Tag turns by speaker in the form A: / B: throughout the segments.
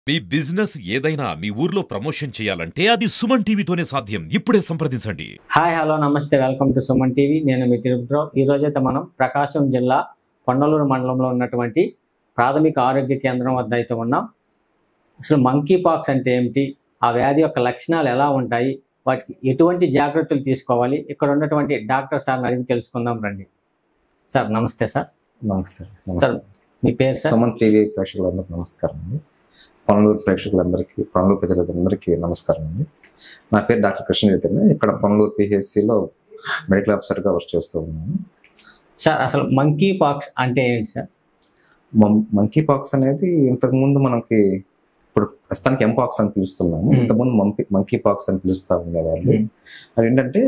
A: మీ business ఏదైనా మీ ఊర్లో promotion చేయాలంటే అది సుమన్ టీవీతోనే సాధ్యం. ఇప్పుడే సంప్రదించండి.
B: హాయ్ హలో నమస్తే, వెల్కమ్ టు సుమన్ టీవీ. నేను మీ తిరుపతిరావు. ఈ రోజైతే మనం ప్రకాశం జిల్లా పొన్నలూరు మండలంలో ఉన్నటువంటి ప్రాథమిక ఆరోగ్య కేంద్రం వద్ద అయితే ఉన్నాం. అసలు మంకీ పాక్స్ అంటే ఏమిటి, ఆ వ్యాధి యొక్క లక్షణాలు ఎలా ఉంటాయి, వాటికి ఎటువంటి జాగ్రత్తలు తీసుకోవాలి, ఇక్కడ ఉన్నటువంటి డాక్టర్ సార్ని అడిగి తెలుసుకుందాం రండి. సార్ నమస్తే. సార్
C: నమస్తే.
B: సార్ మీ పేరు సార్?
C: సుమన్ టీవీ ప్రేక్షకులందరికీ నమస్కారం అండి. పొన్నలూరు ప్రేక్షకులందరికీ, పొన్నలూరు ప్రజలందరికీ నమస్కారం అండి. నా పేరు డాక్టర్ కృష్ణ చైతన్య. ఇక్కడ పొన్నలూరు పిహెచ్సిలో మెడికల్ ఆఫీసర్గా వర్క్ చేస్తూ ఉన్నాను.
B: సార్ అసలు మంకీ పాక్స్ అంటే ఏంటి సార్?
C: మంకీ పాక్స్ అనేది ఇంతకుముందు మనకి, ఇప్పుడు ప్రస్తుతానికి ఎంపాక్స్ అని పిలుస్తున్నాము, ఇంతకుముందు మంకీ పాక్స్ అని పిలుస్తూ ఉండేవాళ్ళు. అది ఏంటంటే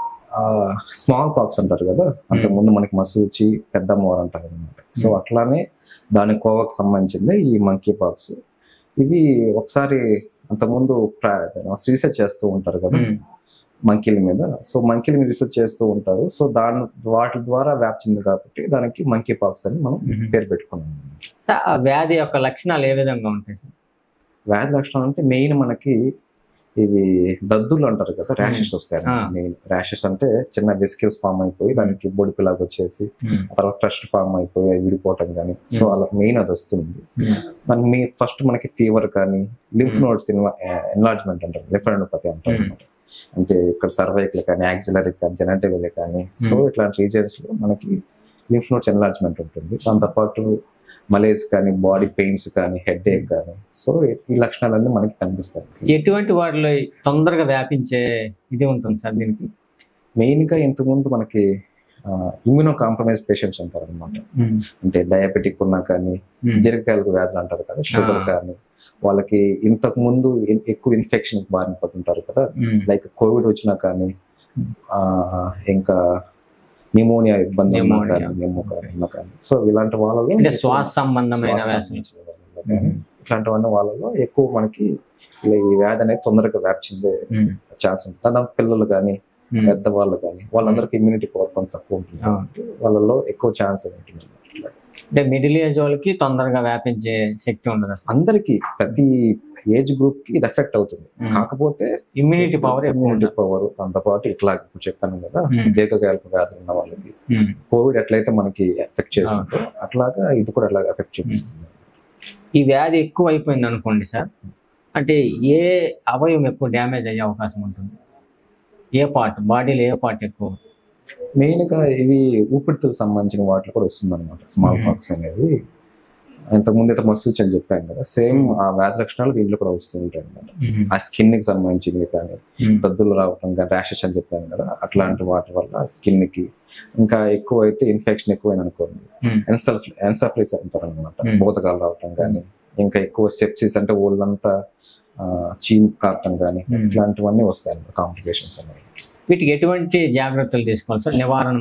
C: స్మాల్ పాక్స్ అంటారు కదా, అంతకుముందు మనకి మసూచి పెద్ద మోర్ అంటారు అనమాట. సో అట్లానే దాని కోవకు సంబంధించింది ఈ మంకీ పాక్స్. ఇవి ఒకసారి అంతకుముందు రీసెర్చ్ చేస్తూ ఉంటారు కదా మంకీల మీద. సో మంకీల మీద రీసెర్చ్ చేస్తూ ఉంటారు. సో వాటి ద్వారా వ్యాప్చింది కాబట్టి దానికి మంకీ పాక్స్ అని మనం పేరు పెట్టుకున్నాం.
B: ఆ వ్యాధి యొక్క లక్షణాలు ఏ విధంగా ఉంటాయి సార్?
C: వ్యాధి లక్షణాలు అంటే మెయిన్ మనకి ఇవి దద్దులు అంటారు కదా, ర్యాషెస్ వస్తాయి. మెయిన్ ర్యాషెస్ అంటే చిన్న వెసికల్స్ ఫామ్ అయిపోయి దానికి బొడిపిలాగా వచ్చేసి ఆ తర్వాత ట్రస్ట్ ఫామ్ అయిపోయి అవి విడిపోవటం కానీ, సో అలా మెయిన్ అది వస్తుంది. దానికి ఫస్ట్ మనకి ఫీవర్ కానీ, లింఫ్ నోడ్స్ ఎన్లార్జ్మెంట్ అంటారు, లింఫాడెనోపతి అంటారు అనమాట. అంటే ఇక్కడ సర్వైకల్ కానీ, యాక్సిలరీ కానీ, జెనటల్ కానీ, సో ఇట్లాంటి రీజన్స్ లో మనకి లింఫ్ నోడ్స్ ఎన్లార్జ్మెంట్ ఉంటుంది. దాంతోపాటు మలేజ్ కానీ, బాడీ పెయిన్స్ కానీ, హెడ్ ఏక్ కానీ, సో ఈ లక్షణాలన్నీ మనకి కనిపిస్తాయి.
B: ఎటువంటి వాటిలో తొందరగా వ్యాపించే ఇది ఉంటుంది సార్ దీనికి?
C: మెయిన్ గా ఇంతకుముందు మనకి ఇమ్యూనో కాంప్రమైజ్ పేషెంట్స్ ఉంటారు అనమాట. అంటే డయాబెటిక్ ఉన్నా కానీ, దీర్ఘకాలిక వ్యాధులు అంటారు కదా, షుగర్ కానీ, వాళ్ళకి ఇంతకు ముందు ఎక్కువ ఇన్ఫెక్షన్ బారిన పడుతుంటారు కదా, లైక్ కోవిడ్ వచ్చినా కానీ, ఇంకా న్యూమోనియా ఇబ్బంది ఉన్నా కానీ, సో ఇలాంటి వాళ్ళలో
B: శ్వాస సంబంధమైన
C: ఇట్లాంటివన్నీ వాళ్ళలో ఎక్కువ మనకి ఈ వ్యాధి అనేది తొందరగా వ్యాప్చిందే ఛాన్స్ ఉంటుంది. తన పిల్లలు కానీ, పెద్దవాళ్ళు కానీ, వాళ్ళందరికీ ఇమ్యూనిటీ పవర్ కొంత తక్కువ ఉంటుంది కాబట్టి వాళ్ళలో ఎక్కువ ఛాన్స్ ఉంటుంది.
B: అంటే మిడిల్ ఏజ్ వాళ్ళకి తొందరగా వ్యాపించే శక్తి ఉండదు.
C: అందరికి ప్రతి ఏజ్ గ్రూప్ కి ఇది ఎఫెక్ట్ అవుతుంది. కాకపోతే
B: ఇమ్యూనిటీ పవర్
C: దాంతోపాటు ఇట్లా ఇప్పుడు చెప్పాను కదా, దీర్ఘకాలిక వ్యాధులు ఉన్న వాళ్ళకి కోవిడ్ ఎట్లయితే మనకి ఎఫెక్ట్ చేస్తుందో అట్లాగా ఇది కూడా అట్లాగా ఎఫెక్ట్ చూపిస్తుంది.
B: ఈ వ్యాధి ఎక్కువ అయిపోయింది అనుకోండి సార్, అంటే ఏ అవయవం ఎక్కువ డ్యామేజ్ అయ్యే అవకాశం ఉంటుంది? ఏ పార్ట్ బాడీలో ఏ పార్ట్ ఎక్కువ?
C: మెయిన్ గా ఇవి ఊపిరితిత్తులకు సంబంధించిన వాటిలో కూడా వస్తుంది అనమాట స్మాల్ పాక్స్ అనేది. ఇంతకుముందు అయితే మసూచి అని చెప్పాను కదా, సేమ్ ఆ వ్యాధి లక్షణాలు దీంట్లో కూడా వస్తూ ఉంటాయి అనమాట. ఆ స్కిన్ కి సంబంధించినవి కానీ, దద్దులు రావటం కానీ, ర్యాషెస్ అని చెప్పాను కదా, అట్లాంటి వాటి వల్ల స్కిన్ కి, ఇంకా ఎక్కువ అయితే ఇన్ఫెక్షన్ ఎక్కువైంది అనుకోండి, ఎన్సెఫలిస్ అంటారు అనమాట, బోధకాలు రావటం కానీ, ఇంకా ఎక్కువ సెప్సిస్ అంటే ఒళ్ళంతా చీమ్ కారటం కానీ, ఇట్లాంటివన్నీ వస్తాయి అన్నమాట కాంప్లికేషన్స్ అనేవి.
B: వీటికి ఎటువంటి జాగ్రత్తలు తీసుకోవాలి సార్? నివారణ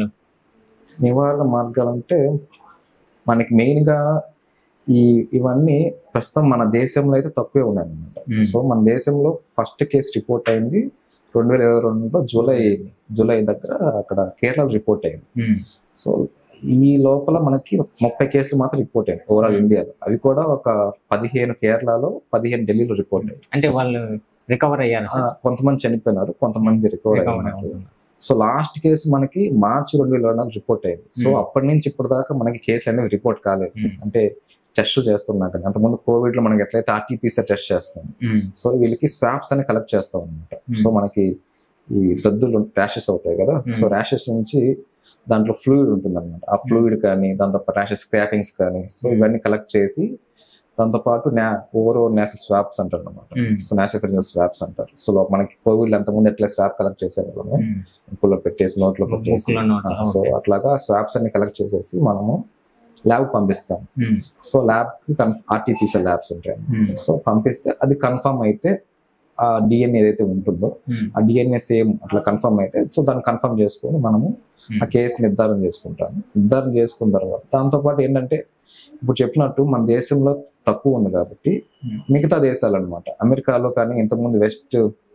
B: మార్గాలు
C: అంటే మనకి మెయిన్ గా ఇవన్నీ ప్రస్తుతం మన దేశంలో అయితే తక్కువే ఉన్నాయి అనమాట. సో మన దేశంలో ఫస్ట్ కేసు రిపోర్ట్ అయింది 2022లో జూలై దగ్గర అక్కడ కేరళ రిపోర్ట్ అయింది. సో ఈ లోపల మనకి 30 కేసులు మాత్రం రిపోర్ట్ అయ్యాయి ఓవరాల్ ఇండియాలో. అవి కూడా ఒక 15 కేరళలో, 15 ఢిల్లీలో రిపోర్ట్ అయ్యాయి.
B: అంటే వాళ్ళు రికవర్ అయ్యారు,
C: కొంతమంది చనిపోయినారు, కొంతమంది రికవర్ అయ్యారు. సో లాస్ట్ కేసు మనకి మార్చి 2022 రిపోర్ట్ అయింది. సో అప్పటి నుంచి ఇప్పుడు దాకా మనకి కేసులు అనేవి రిపోర్ట్ కాలేదు. అంటే టెస్టులు చేస్తున్నాం కదా, అంతకుముందు కోవిడ్ లో మనకి ఎట్లయితే RT-PCR టెస్ట్ చేస్తాం, సో వీళ్ళకి స్వాబ్స్ అని కలెక్ట్ చేస్తాం అనమాట. సో మనకి ఈ దద్దులు ర్యాషెస్ అవుతాయి కదా, సో ర్యాషెస్ నుంచి దాంట్లో ఫ్లూయిడ్ ఉంటుంది అనమాట. ఆ ఫ్లూయిడ్ కానీ, దాంతో ర్యాషెస్ స్క్రాపింగ్స్ కానీ, సో ఇవన్నీ కలెక్ట్ చేసి దాంతోపాటు ఓవరాల్ నేసల్ స్వాబ్స్ అంటారు అనమాట. సో నాసోఫారింజియల్ స్వాబ్స్ అంటారు. సో మనకి కోవిడ్ అంతకుముందు ఎట్లా స్వాబ్ కలెక్ట్ చేసేది, ముక్కులో పెట్టేసి, నోట్లో పెట్టేసి, సో అట్లాగా స్వాబ్స్ అన్ని కలెక్ట్ చేసేసి మనము ల్యాబ్ పంపిస్తాం. సో ల్యాబ్ కి RT-PCR ల్యాబ్స్ ఉంటాయి. సో పంపిస్తే అది కన్ఫర్మ్ అయితే ఆ DNA ఏదైతే ఉంటుందో ఆ DNA సేమ్ అట్లా కన్ఫర్మ్ అయితే, సో దాన్ని కన్ఫర్మ్ చేసుకొని మనము ఆ కేసు నిర్ధారణ చేసుకుంటాము. నిర్ధారణ చేసుకున్న తర్వాత దాంతోపాటు ఏంటంటే ఇప్పుడు చెప్పినట్టు మన దేశంలో తక్కువ ఉంది కాబట్టి మిగతా దేశాలు అనమాట, అమెరికాలో కానీ, ఇంతకుముందు వెస్ట్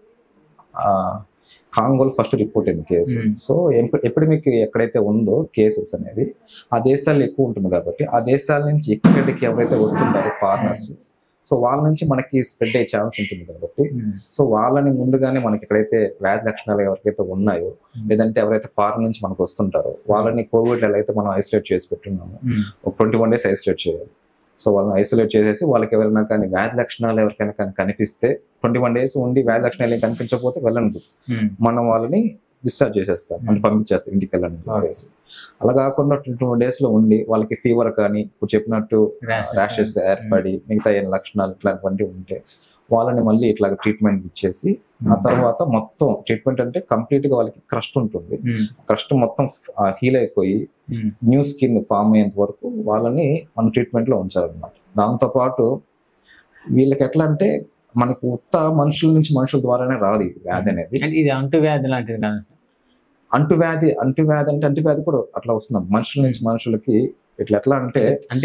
C: కాంగోలో ఫస్ట్ రిపోర్ట్ అయింది కేసు. సో ఎపిడమిక్ ఎక్కడైతే ఉందో కేసెస్ అనేది ఆ దేశాల్లో ఎక్కువ ఉంటుంది కాబట్టి ఆ దేశాల నుంచి ఎక్కడికి ఎవరైతే వస్తుంటారో ఫారినర్స్, సో వాళ్ళ నుంచి మనకి స్ప్రెడ్ అయ్యే ఛాన్స్ ఉంటుంది కాబట్టి సో వాళ్ళని ముందుగానే మనకి ఎక్కడైతే వ్యాధి లక్షణాలు ఎవరికైతే ఉన్నాయో లేదంటే ఎవరైతే ఫారెన్ నుంచి మనకు వస్తుంటారో వాళ్ళని కోవిడ్ ఎలా అయితే మనం ఐసోలేట్ చేసి పెట్టున్నాము, ఒక 21 days ఐసోలేట్ చేయాలి. సో వాళ్ళని ఐసోలేట్ చేసేసి వాళ్ళకి ఎవరైనా కానీ వ్యాధి లక్షణాలు ఎవరికైనా కానీ కనిపిస్తే 21 days ఉండి వ్యాధి లక్షణాలు ఏం కనిపించకపోతే వెళ్ళండి, మనం వాళ్ళని డిశ్చార్జ్ చేసేస్తాం, అంటే పంపించేస్తాం ఇంటికి వెళ్ళండి చెప్పేసి. అలా కాకుండా 21 days లో ఉండి వాళ్ళకి ఫీవర్ కానీ ఇప్పుడు చెప్పినట్టు ర్యాషెస్ ఏర్పడి మిగతా ఏం లక్షణాలు ఇట్లాంటివంటివి ఉంటే వాళ్ళని మళ్ళీ ఇట్లా ట్రీట్మెంట్ ఇచ్చేసి ఆ తర్వాత మొత్తం ట్రీట్మెంట్ అంటే కంప్లీట్ గా వాళ్ళకి క్రస్ట్ ఉంటుంది, క్రస్ట్ మొత్తం హీల్ అయిపోయి న్యూ స్కిన్ ఫామ్ అయ్యేంత వరకు వాళ్ళని మన ట్రీట్మెంట్ లో ఉంచాలన్నమాట. దాంతో పాటు వీళ్ళకి ఎట్లా అంటే మనకు ఉత్త మనుషుల నుంచి మనుషుల ద్వారానే రాదు ఈ వ్యాధి అనేది.
B: ఇది అంటువ్యాధి లాంటిది కాదు సార్.
C: అంటువ్యాధి అంటే అంటువ్యాధి కూడా అట్లా వస్తుంది మనుషుల నుంచి మనుషులకి. ఎట్లా అంటే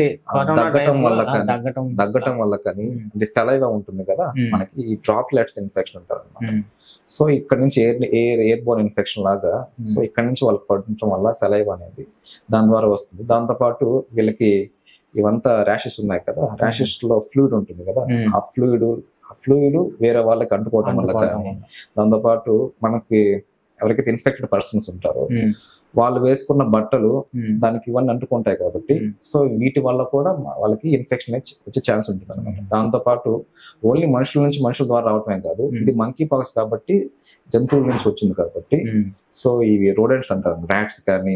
C: దగ్గటం వల్ల కానీ అంటే సలైవా ఉంటుంది కదా మనకి, ఈ డ్రాప్లెట్స్ ఇన్ఫెక్షన్ అంటారు అన్నమాట. సో ఇక్కడ నుంచి ఎయిర్ బోర్న్ ఇన్ఫెక్షన్ లాగా, సో ఇక్కడ నుంచి వాళ్ళకి పడటం వల్ల సలైవా అనేది దాని ద్వారా వస్తుంది. దాంతో పాటు వీళ్ళకి ఇవంతా ర్యాషెస్ ఉన్నాయి కదా, ర్యాషెస్ లో ఫ్లూయిడ్ ఉంటుంది కదా, ఆ ఫ్లూయిడ్ వేరే వాళ్ళకి అంటుకోవడం వల్ల కానీ, దాంతో పాటు మనకి ఎవరికైతే ఇన్ఫెక్టెడ్ పర్సన్స్ ఉంటారో వాళ్ళు వేసుకున్న బట్టలు దానికి ఇవన్నీ అంటుకుంటాయి కాబట్టి సో వీటి వల్ల కూడా వాళ్ళకి ఇన్ఫెక్షన్ వచ్చే ఛాన్స్ ఉంటుంది అనమాట. దాంతో పాటు ఓన్లీ మనుషుల నుంచి మనుషుల ద్వారా రావటమే కాదు, ఇది మంకీ పాక్స్ కాబట్టి జంతువుల నుంచి వచ్చింది కాబట్టి సో ఇవి రోడెంట్స్ అంటారు, ర్యాట్స్ కానీ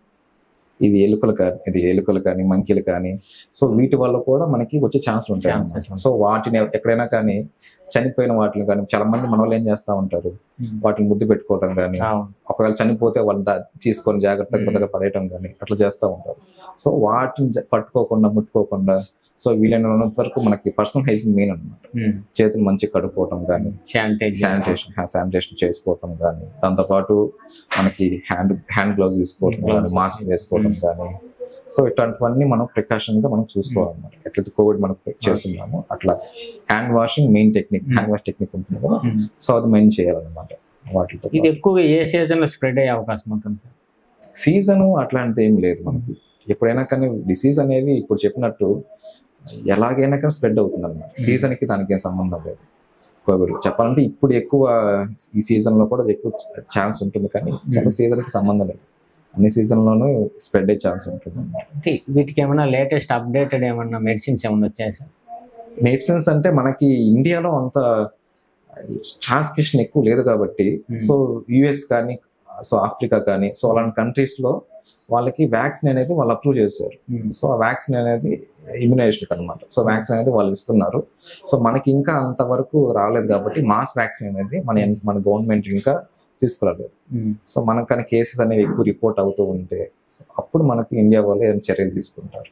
C: ఇది ఎలుకలు కానీ మంకీలు కానీ, సో వీటి వల్ల కూడా మనకి వచ్చే ఛాన్స్ ఉంటాయి. సో వాటిని ఎక్కడైనా కానీ చనిపోయిన వాటిని కానీ చాలా మంది మన వాళ్ళు ఏం చేస్తా ఉంటారు, వాటిని ముద్దు పెట్టుకోవటం కానీ, ఒకవేళ చనిపోతే వాళ్ళని తీసుకొని జాగ్రత్తగా పడేయటం కానీ అట్లా చేస్తూ ఉంటారు. సో వాటిని పట్టుకోకుండా ముట్టుకోకుండా సో వీలైనంత వరకు మనకి పర్సనల్ హైజీన్ మెయిన్ అనమాట. చేతులు మంచిగా కడుక్కోవటం కానీ, శానిటేషన్ చేసుకోవటం కానీ, దాంతోపాటు మనకి హ్యాండ్ గ్లౌజ్ తీసుకోవటం కానీ, మాస్క్ వేసుకోవటం కానీ, సో ఇట్లాంటివన్నీ మనం ప్రికాషన్ గా మనం చూసుకోవాలన్నమాట. ఎట్లయితే కోవిడ్ మనం చేస్తున్నామో అట్లా hand washing main technique, hand wash technique ఉంటుంది కదా, సో అది మెయిన్ చేయాలన్నమాట. వాటితో
B: ఇది ఎక్కువగా ఏ సీజన్ లో స్ప్రెడ్ అయ్యే అవకాశం ఉంటుంది సార్?
C: సీజన్ అట్లాంటిది ఏం లేదు మనకి. ఎప్పుడైనా కానీ డిసీజ్ అనేది ఇప్పుడు చెప్పినట్టు ఎలాగైనా కానీ స్ప్రెడ్ అవుతుంది అన్నమాట. సీజన్ కి దానికి ఏం సంబంధం లేదు. కోవిడ్ చెప్పాలంటే ఇప్పుడు ఎక్కువ ఈ సీజన్ లో కూడా ఎక్కువ ఛాన్స్ ఉంటుంది, కానీ చాలా సీజన్ కి సంబంధం లేదు, అన్ని సీజన్ లోనూ స్ప్రెడ్ అయ్యే ఛాన్స్ ఉంటుంది.
B: వీటికి ఏమైనా లేటెస్ట్ అప్డేటెడ్ ఏమన్నా మెడిసిన్స్ ఏమన్నా వచ్చాయి సార్?
C: మెడిసిన్స్ అంటే మనకి ఇండియాలో అంత ట్రాన్స్మిషన్ ఎక్కువ లేదు కాబట్టి సో యుఎస్ కానీ సో ఆఫ్రికా కానీ సో అలాంటి కంట్రీస్ లో వాళ్ళకి వ్యాక్సిన్ అనేది వాళ్ళు అప్రూవ్ చేశారు. సో ఆ వ్యాక్సిన్ అనేది ఇమ్యునైజేషన్ అనమాట. సో వ్యాక్సిన్ అనేది వాళ్ళు ఇస్తున్నారు. సో మనకి ఇంకా అంతవరకు రాలేదు కాబట్టి మాస్ వ్యాక్సిన్ అనేది మన గవర్నమెంట్ ఇంకా తీసుకురాలేదు. సో మనకు కానీ కేసెస్ అనేవి ఎక్కువ రిపోర్ట్ అవుతూ ఉంటే అప్పుడు మనకి ఇండియా వాళ్ళు ఏదైనా చర్యలు తీసుకుంటారు.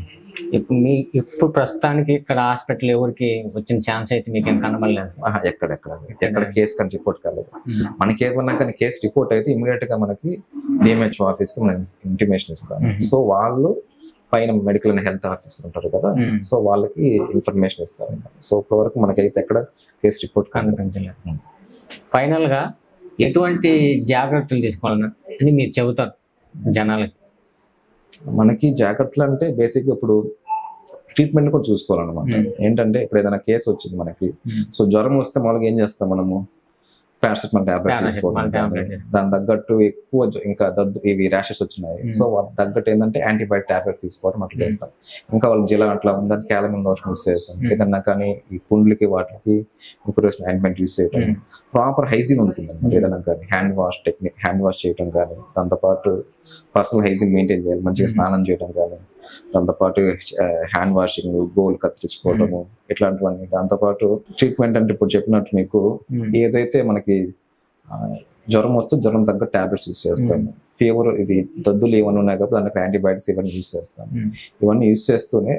B: ఇప్పుడు ప్రస్తుతానికి ఇక్కడ హాస్పిటల్ ఎవరికి వచ్చిన ఛాన్స్ అయితే మీకు ఏం కనబడలేదు?
C: ఎక్కడ కేసు కానీ రిపోర్ట్ కాలేదు. మనకి ఏమన్నా కానీ కేసు రిపోర్ట్ అయితే ఇమీడియట్ గా మనకి డిఎంహెచ్ఓ ఆఫీస్ కి మనం ఇంటిమేషన్ ఇస్తాం. సో వాళ్ళు పైన మెడికల్ అండ్ హెల్త్ ఆఫీసర్ ఉంటారు కదా, సో వాళ్ళకి ఇన్ఫర్మేషన్ ఇస్తారు. సో ఇప్పటి వరకు మనకైతే ఎక్కడ కేసు రిపోర్ట్ కనిపించలేదు.
B: ఫైనల్ గా ఎటువంటి జాగ్రత్తలు తీసుకోవాలని అని మీరు చెబుతారు జనాలకి?
C: మనకి జాగ్రత్తలు అంటే బేసిక్ ఇప్పుడు ట్రీట్మెంట్ కూడా చూసుకోవాలన్నమాట. ఏంటంటే ఇప్పుడు ఏదైనా కేసు వచ్చింది మనకి, సో జ్వరం వస్తే మామూలుగా ఏం చేస్తాం మనము, పారాసిటమాల్ టాబ్లెట్ తీసుకోవడం, దాని తగ్గట్టు ఎక్కువ ఇంకా ఇవి ర్యాషెస్ వచ్చినాయి సో వాళ్ళకి తగ్గట్టు ఏంటంటే యాంటీబయాటిక్ టాబ్లెట్ తీసుకోవడం అట్లా చేస్తాం. ఇంకా వాళ్ళకి జిలా అట్లా ఉందని క్యాలమిన్ లోషన్ యూస్ చేస్తాం. ఏదన్నా కానీ ఈ పుండ్లకి వాటికి ఆయింట్మెంట్ యూస్ చేయడం, ప్రాపర్ హైజీన్ ఉంటుంది అన్నమాట. ఏదైనా కానీ హ్యాండ్ వాష్ చేయడం కానీ, దాంతోపాటు పర్సనల్ హైజీన్ మెయింటైన్ చేయాలి, మంచిగా స్నానం చేయడం కానీ, దాంతోపాటు హ్యాండ్ వాషింగ్, గోల్ కత్తిరించుకోవడము ఇట్లాంటివన్నీ. దాంతోపాటు ట్రీట్మెంట్ అంటే ఇప్పుడు చెప్పినట్టు మీకు ఏదైతే మనకి జ్వరం వస్తే జ్వరం తగ్గ టాబ్లెట్స్ యూస్ చేస్తాము. ఫీవర్ ఇది దద్దులు ఏమైనా ఉన్నాయి కాబట్టి దానికి యాంటీబయాటిక్స్ ఇవన్నీ యూస్ చేస్తాము. ఇవన్నీ యూస్ చేస్తూనే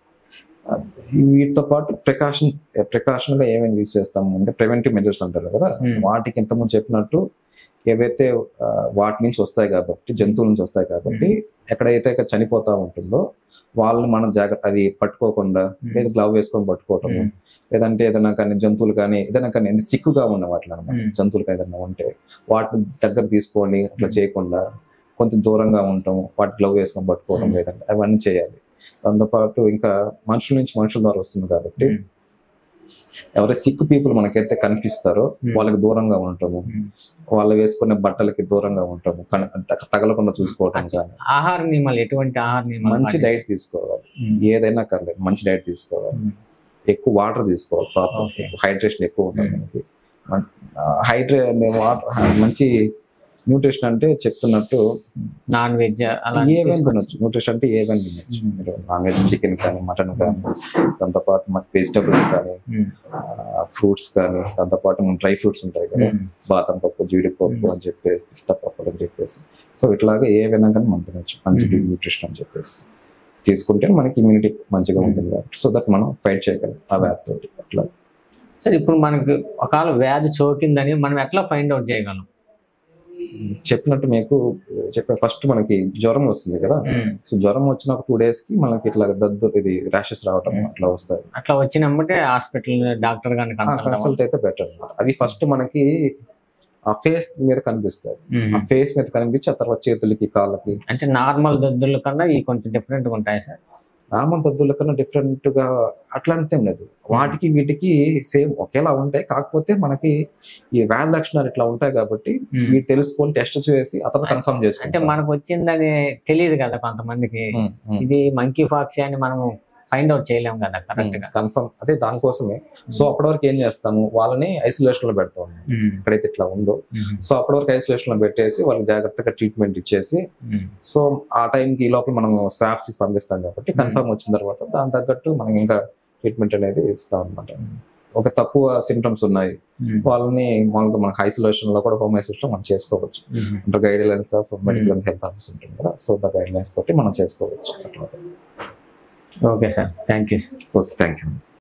C: వీటితో పాటు ప్రికాషన్ గా ఏమేమి యూస్ చేస్తాము అంటే ప్రివెంటివ్ మెజర్స్ అంటారు కదా, వాటికి ఇంతకుముందు చెప్పినట్టు ఏవైతే వాటి నుంచి వస్తాయి కాబట్టి, జంతువుల నుంచి వస్తాయి కాబట్టి ఎక్కడైతే చనిపోతా ఉంటుందో వాళ్ళని మనం జాగ్రత్త అది పట్టుకోకుండా లేదా గ్లవ్ వేసుకొని పట్టుకోవటము, లేదంటే ఏదైనా కానీ జంతువులు కానీ ఏదైనా కానీ సిక్కుగా ఉన్న వాటిని అనమాట, జంతువులు ఏదైనా ఉంటే వాటిని దగ్గర తీసుకోండి, అట్లా చేయకుండా కొంచెం దూరంగా ఉంటాము, వాటి గ్లవ్ వేసుకొని పట్టుకోవడం లేదంటే అవన్నీ చేయాలి. దాంతోపాటు ఇంకా మనుషుల నుంచి మనుషుల ద్వారా వస్తుంది కాబట్టి ఎవరైతే సిక్ పీపుల్ మనకైతే కనిపిస్తారో వాళ్ళకి దూరంగా ఉంటాము, వాళ్ళు వేసుకునే బట్టలకి దూరంగా ఉంటాము, తగలకుండా చూసుకోవటం కానీ.
B: ఆహార నియమాలు, ఎటువంటి ఆహార నియమాలు?
C: మంచి డైట్ తీసుకోవాలి, ఏదైనా కర్లేదు మంచి డైట్ తీసుకోవాలి, ఎక్కువ వాటర్ తీసుకోవాలి, ప్రాపర్ హైడ్రేషన్ ఎక్కువ ఉంటుంది మనకి. మంచి న్యూట్రిషన్ అంటే చెప్తున్నట్టు
B: నాన్ వెజ్
C: ఏవైనా తినొచ్చు. న్యూట్రిషన్ అంటే ఏవైనా తినొచ్చు. మీరు నాన్ వెజ్ చికెన్ కానీ, మటన్ కానీ, దాంతోపాటు మనకి వెజిటబుల్స్ కానీ, ఫ్రూట్స్ కానీ, దాంతోపాటు మన డ్రై ఫ్రూట్స్ ఉంటాయి కదా, బాదం పప్పు, జీడిపప్పు అని చెప్పేసి, పిస్తా పప్పు అని చెప్పేసి, సో ఇట్లాగా ఏవైనా కానీ మనం తినొచ్చు మంచి న్యూట్రిషన్ అని చెప్పేసి తీసుకుంటే మనకి ఇమ్యూనిటీ మంచిగా ఉంటుంది కాబట్టి, సో దట్ మనం ఫైట్ చేయగలం ఆ వ్యాధితోటి. అట్లా
B: సరే, ఇప్పుడు మనకి ఒకవేళ వ్యాధి సోకిందని మనం ఎట్లా ఫైండ్ అవుట్ చేయగలం?
C: చెప్పినట్టు మీకు ఫస్ట్ మనకి జ్వరం వస్తుంది కదా, సో జ్వరం వచ్చిన ఒక 2 days కి మనకి ఇట్లా దద్దు, ఇది ర్యాషెస్ రావటం అట్లా వస్తాయి.
B: అట్లా వచ్చినప్పుడే హాస్పిటల్ డాక్టర్ గారిని
C: కన్సల్ట్ అయితే బెటర్ అన్నమాట. అవి ఫస్ట్ మనకి ఆ ఫేస్ మీద కనిపిస్తాయి, ఆ ఫేస్ మీద కనిపించి ఆ తర్వాత చేతులకి, కాళ్ళకి.
B: అంటే నార్మల్ దద్దుల కన్నా ఈ కొంచెం డిఫరెంట్ గా ఉంటాయి సార్?
C: నార్మల్ దద్దుల కన్నా డిఫరెంట్ గా అట్లా అంతేం లేదు, వాటికి వీటికి సేమ్ ఒకేలా ఉంటాయి. కాకపోతే మనకి ఈ వ్యాధి లక్షణాలు ఇట్లా ఉంటాయి కాబట్టి వీటి తెలుసుకొని టెస్ట్ చేసి అతను కన్ఫర్మ్
B: అంటే
C: చేసుకుంటాం.
B: మనకు వచ్చిందని తెలియదు కదా కొంతమందికి, ఇది మంకీ పాక్స్ అని మనము ఫైండ్ అవుట్ చేయలేము కదా కరెక్ట్ గా.
C: కన్ఫర్మ్ అదే దానికోసమే. సో అప్పటి వరకు ఏం చేస్తాము, వాళ్ళని ఐసోలేషన్ లో పెడతాము ఎక్కడైతే ఇట్లా ఉందో. సో అప్పటి వరకు ఐసోలేషన్ లో పెట్టేసి వాళ్ళకి జాగ్రత్తగా ట్రీట్మెంట్ ఇచ్చేసి, సో ఆ టైంకి ఈ లోపల మనం స్వాబ్స్ ఇచ్చి పంపిస్తాం కాబట్టి కన్ఫర్మ్ వచ్చిన తర్వాత దాని తగ్గట్టు మనం ఇంకా ట్రీట్మెంట్ అనేది ఇస్తాం అనమాట. ఒక తక్కువ సిమ్టమ్స్ ఉన్నాయి వాళ్ళని మామూలుగా మనకి ఐసోలేషన్ లో కూడా, హోమ్ ఐసోలేషన్ మనం చేసుకోవచ్చు. అంటే guidelines of medical and health office ఉంటుంది కదా, సో ద గైడ్లైన్స్ తోటి మనం చేసుకోవచ్చు.
B: Okay sir, thank you sir.
C: Okay, thank you.